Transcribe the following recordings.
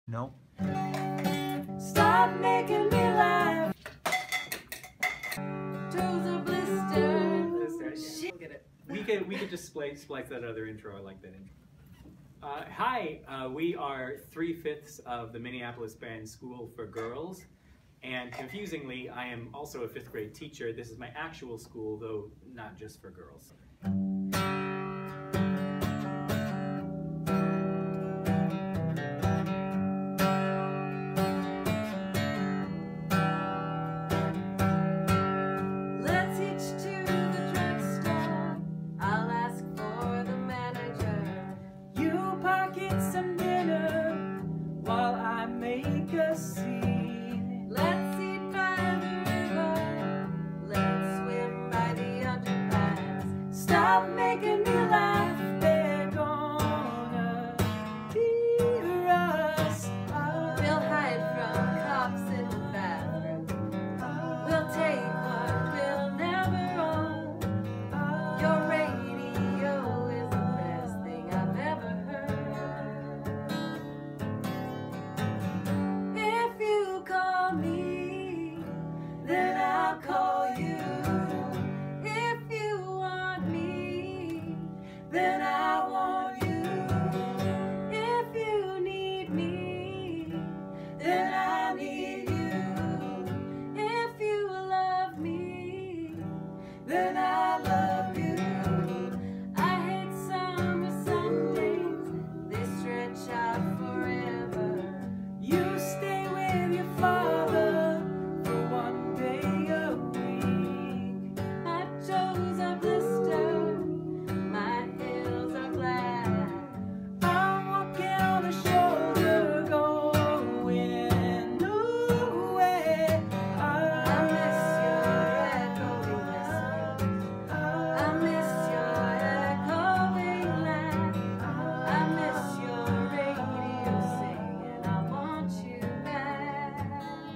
No. Stop making me laugh. Toes are blistered. Shit. Get it. We could just splice that other intro. I like that intro. Hi, we are 3/5 of the Minneapolis band School for Girls, and confusingly, I am also a 5th grade teacher. This is my actual school, though not just for girls. Let's hitch to the drugstore. I'll ask for the manager. You pocket some dinner while I make a scene. Let's eat by the river. Let's swim by the underpass. Stop making me laugh. They're gonna hear us. We'll hide from cops in the bathroom. We'll take what we'll never own. Your radio is the best thing I've ever heard. If you call me, then I'll call you. If you want me, then I want you. If you need me, then I need you. If you love me, then I love you. I hate summer Sundays, they stretch out forever. You stay with your father for one day a week. My toes are blistered, my heels are black. I'm walking on a shoulder going nowhere. I miss your echoing whispers. I miss your echoing laugh. I miss your radio singing, I want you back.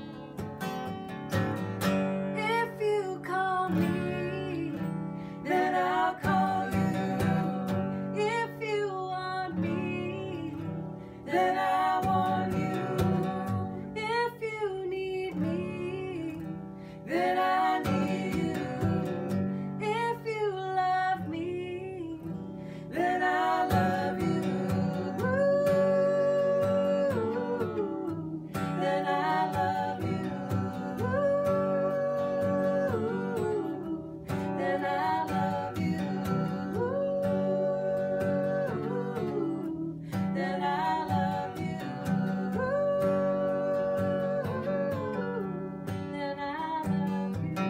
If you call me, then I'll call you. If you want me, then I want you. If you need me, then I need you. If you love me, then I love you. Then I love you. Then I love you. Then I love you. Then I love you.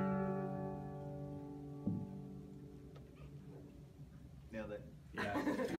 Nailed it. Yeah.